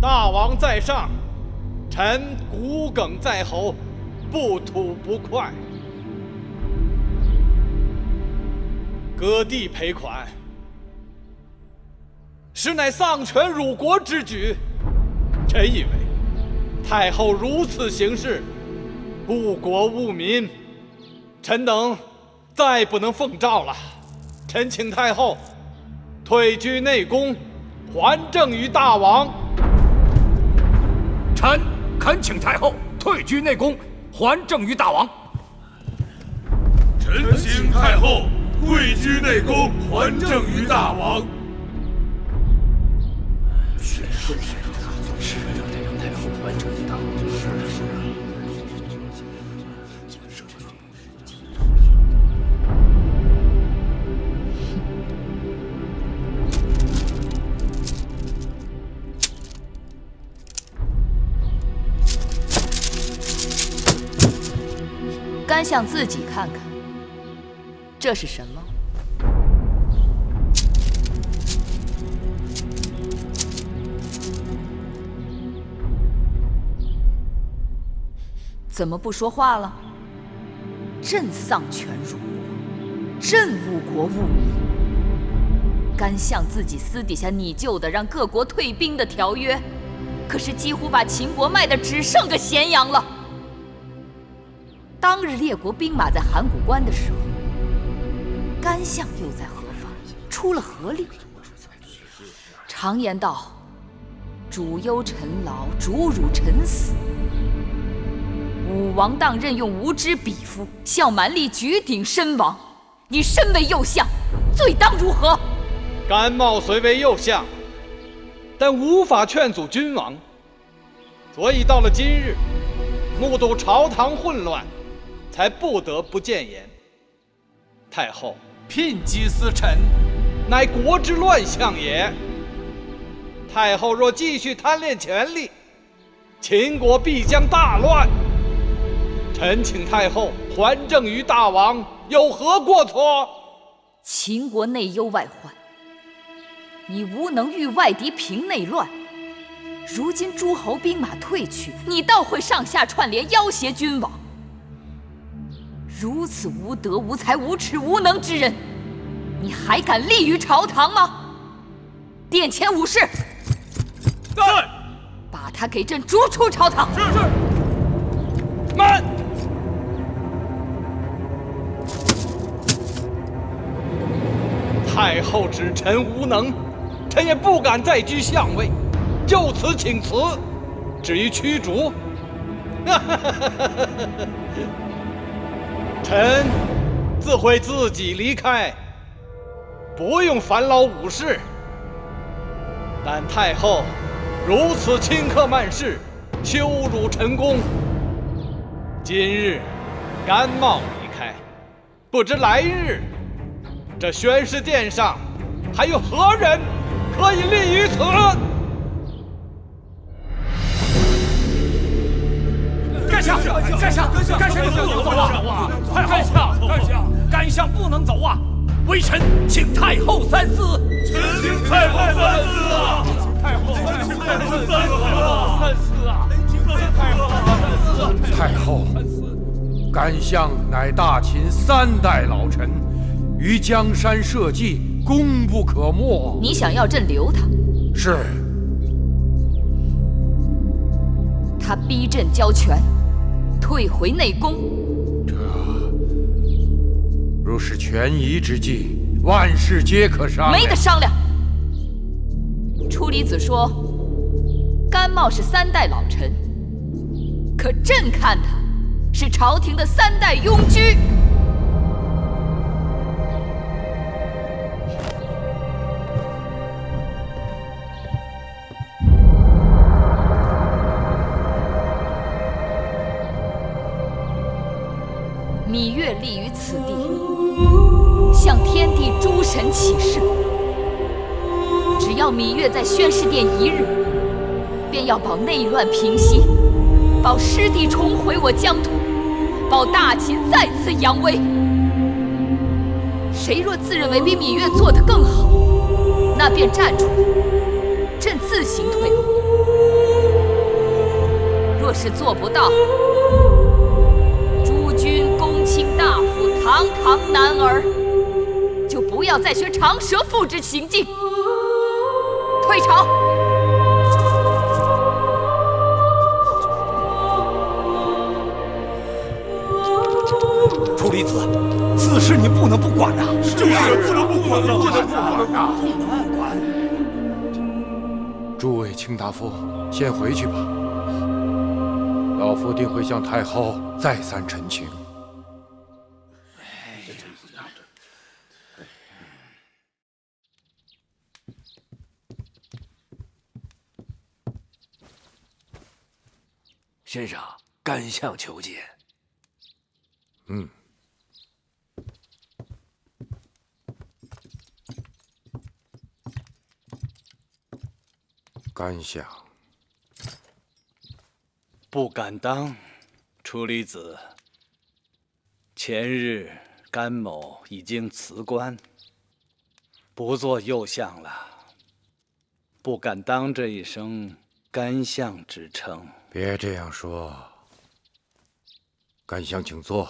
大王在上，臣骨鲠在喉，不吐不快。割地赔款，实乃丧权辱国之举。臣以为，太后如此行事，误国误民，臣等再不能奉诏了。臣请太后退居内宫，还政于大王。 臣恳请太后退居内宫，还政于大王。 臣请太后退居内宫，还政于大王。 是让太后还政于大王。 甘相自己看看，这是什么？怎么不说话了？朕丧权辱国，朕误国误民。甘相自己私底下拟就的让各国退兵的条约，可是几乎把秦国卖的只剩个咸阳了。当日列国兵马在函谷关的时候，甘相又在何方？出了何力？常言道：“主忧臣劳，主辱臣死。”武王当任用无知匹夫，向蛮力举鼎身亡。你身为右相，罪当如何？ 甘茂虽为右相，但无法劝阻君王，所以到了今日，目睹朝堂混乱，才不得不谏言。太后牝鸡司臣， 乃国之乱象也。太后若继续贪恋权力，秦国必将大乱。臣请太后还政于大王，有何过错？ 秦国内忧外患，你无能御外敌平内乱。如今诸侯兵马退去，你倒会上下串联要挟君王。如此无德无才无耻无能之人，你还敢立于朝堂吗？殿前武士， 在， 把他给朕逐出朝堂。 是。 慢！太后指臣无能，臣也不敢再居相位，就此请辞。至于驱逐，臣自会自己离开，不用烦劳武士。但太后如此轻客慢事，羞辱臣功，今日甘茂离开，不知来日这宣誓殿上还有何人可以立于此？ 甘相不能走啊！甘相不能走啊！微臣请太后三思。 臣请太后三思啊！ 太后，甘相乃大秦3代老臣，于江山社稷，功不可没。 你想要朕留他？ 是。 他逼朕交权，退回内宫。 这若是权宜之计，万事皆可商量。 没得商量。初离子说，甘茂是3代老臣，可朕看他是朝廷的3代庸居。芈月立于此地，向天地诸神起誓，只要芈月在宣誓殿1日，便要保内乱平息，保师弟重回我疆土，保大秦再次扬威。谁若自认为比芈月做得更好，那便站出来，朕自行退后。 若是做不到，诸君公卿大夫堂堂男儿，就不要再学长舌妇之行径，退朝。 楚离子，此事你不能不管呐！ 就是不能不管了， 不管。 诸位卿大夫，先回去吧。老夫定会向太后再三陈情。 先生，干相求见。 干相不敢当，楚离子。前日甘某已经辞官，不做右相了，不敢当这一声干相之称。 别这样说，干相请坐。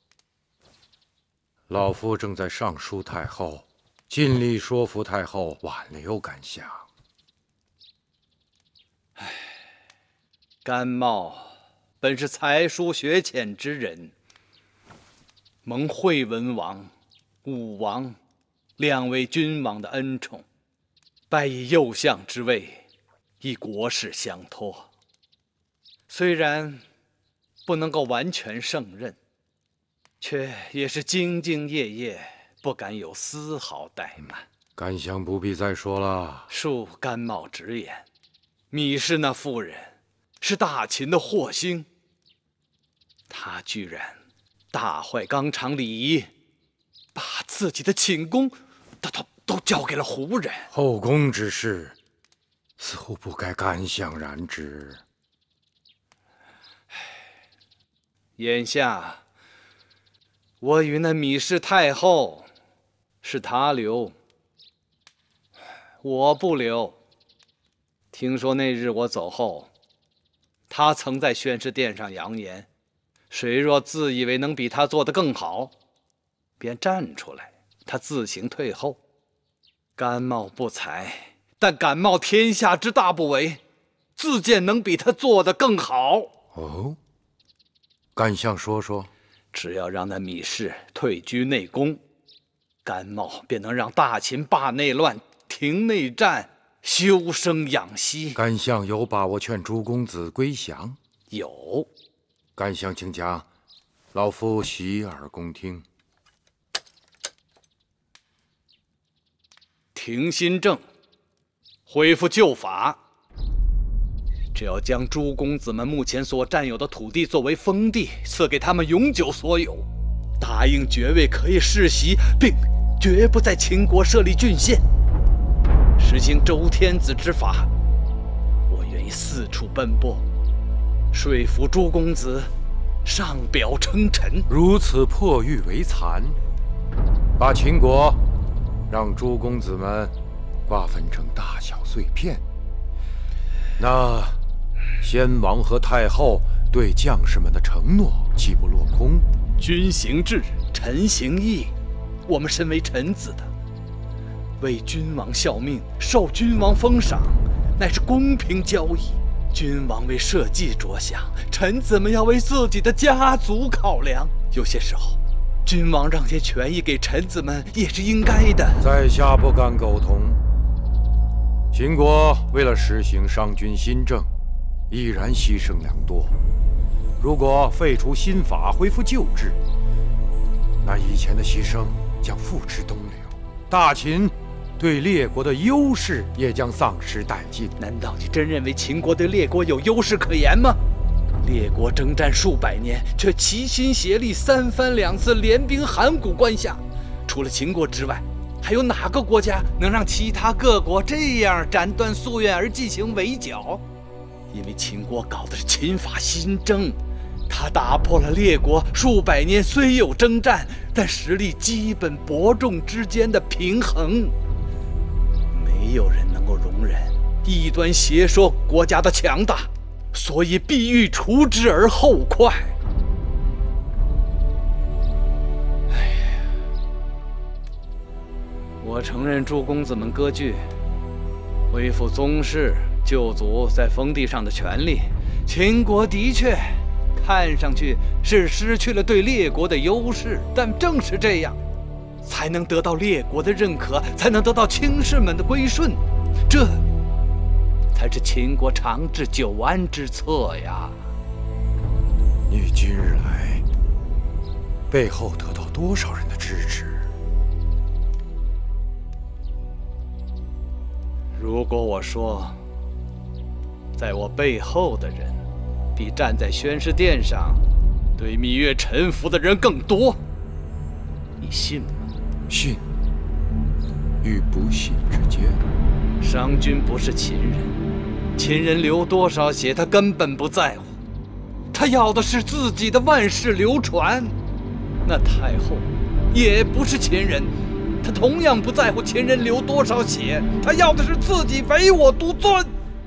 老夫正在上书太后，尽力说服太后挽留干相。 甘茂本是才疏学浅之人，蒙惠文王、武王两位君王的恩宠，拜以右相之位，与国事相托。虽然不能够完全胜任，却也是兢兢业业，不敢有丝毫怠慢。 干相不必再说了。 恕甘茂直言，芈氏那妇人是大秦的祸星，她居然大坏纲常礼仪，把自己的寝宫都交给了胡人。 后宫之事，似乎不该干相染指。 眼下我与那芈氏太后是她留，我不留。听说那日我走后，他曾在宣誓殿上扬言，谁若自以为能比他做得更好，便站出来，他自行退后。甘茂不才，但敢冒天下之大不韪，自荐能比他做得更好。 哦，干相说说。 只要让那芈氏退居内宫，甘茂便能让大秦罢内乱、停内战、休生养息。 干相有把握劝诸公子归降？ 有。 干相请讲，老夫洗耳恭听。 停新政，恢复旧法。只要将诸公子们目前所占有的土地作为封地，赐给他们永久所有。答应爵位可以世袭，并绝不在秦国设立郡县。实行周天子之法，我愿意四处奔波，说服诸公子上表称臣。 如此破玉为残，把秦国让诸公子们瓜分成大小碎片，那先王和太后对将士们的承诺岂不落空？ 君行志，臣行义，我们身为臣子的，为君王效命，受君王封赏，乃是公平交易。君王为社稷着想，臣子们要为自己的家族考量。有些时候，君王让些权益给臣子们也是应该的。 在下不敢苟同。秦国为了实行商君新政，毅然牺牲良多。如果废除新法，恢复旧制，那以前的牺牲将付之东流，大秦对列国的优势也将丧失殆尽。 难道你真认为秦国对列国有优势可言吗？列国征战数百年，却齐心协力，三番两次联兵函谷关下。除了秦国之外，还有哪个国家能让其他各国这样斩断夙愿而进行围剿？因为秦国搞的是秦法新政，他打破了列国数百年虽有征战，但实力基本伯仲之间的平衡。没有人能够容忍异端邪说国家的强大， 所以必欲除之而后快。我承认诸公子们割据，恢复宗室旧族在封地上的权利。秦国的确看上去是失去了对列国的优势，但正是这样，才能得到列国的认可，才能得到卿士们的归顺，这才是秦国长治久安之策呀。 你今日来，背后得到多少人的支持？ 如果我说，在我背后的人，比站在宣誓殿上对芈月臣服的人更多，你信吗？ 信与不信之间。 商君不是秦人，秦人流多少血他根本不在乎，他要的是自己的万世流传。那太后也不是秦人，他同样不在乎秦人流多少血，他要的是自己唯我独尊。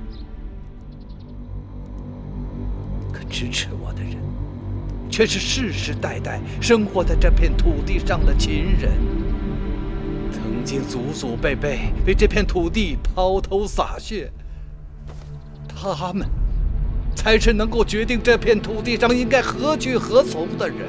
可支持我的人，却是世世代代生活在这片土地上的秦人，曾经祖祖辈辈为这片土地抛头洒血，他们才是能够决定这片土地上应该何去何从的人。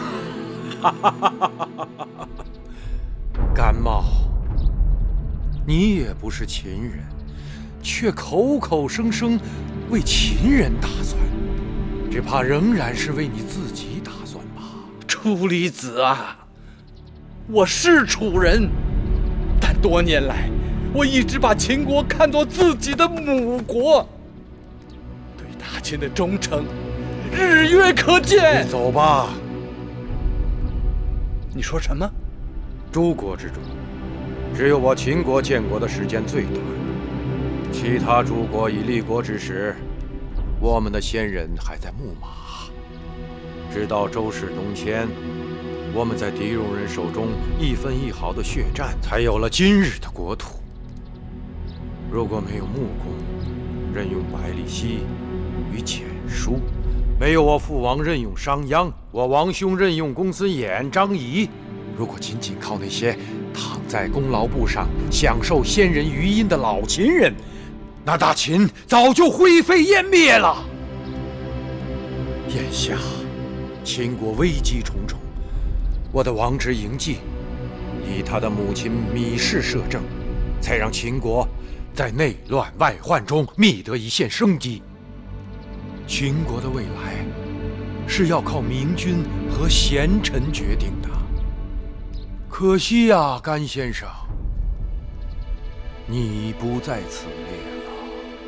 甘茂，你也不是秦人，却口口声声为秦人打算，只怕仍然是为你自己打算吧。 楚离子啊，我是楚人，但多年来，我一直把秦国看作自己的母国，对大秦的忠诚日月可见。 你走吧。 你说什么？ 诸国之中，只有我秦国建国的时间最短，其他诸国已立国之时，我们的先人还在牧马。直到周氏东迁，我们在狄戎人手中一分一毫的血战，才有了今日的国土。如果没有穆公任用百里奚与蹇叔，没有我父王任用商鞅，我王兄任用公孙衍、张仪，如果仅仅靠那些躺在功劳簿上享受先人余荫的老秦人，那大秦早就灰飞烟灭了。眼下，秦国危机重重，我的王侄嬴稷以他的母亲芈氏摄政，才让秦国在内乱外患中觅得一线生机。秦国的未来是要靠明君和贤臣决定的。可惜呀，甘先生，你不在此列了。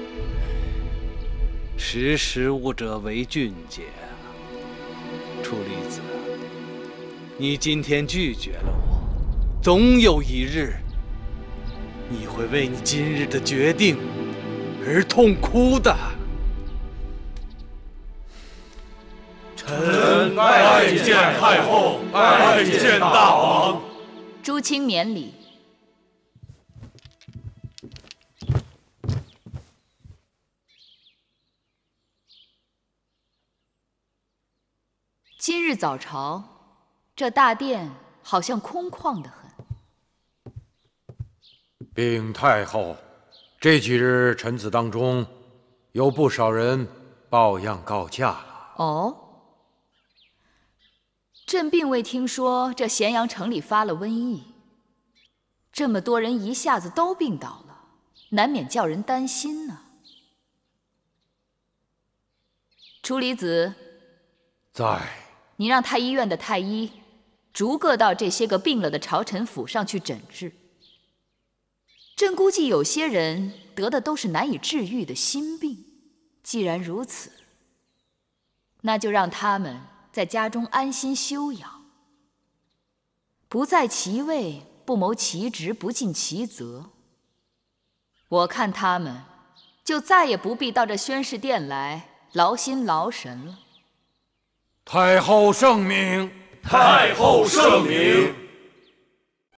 识时务者为俊杰。楚离子，你今天拒绝了我，总有一日，你会为你今日的决定而痛哭的。 臣拜见太后，拜见大王。 朱清免礼。今日早朝，这大殿好像空旷得很。 禀太后，这几日臣子当中，有不少人抱恙告假了。 哦。朕并未听说这咸阳城里发了瘟疫，这么多人一下子都病倒了，难免叫人担心呢。楚离子， 在。 你让太医院的太医逐个到这些个病了的朝臣府上去诊治。朕估计有些人得的都是难以治愈的心病，既然如此，那就让他们在家中安心休养，不在其位，不谋其职，不尽其责。我看他们就再也不必到这宣誓殿来劳心劳神了。 太后圣明， 太后圣明。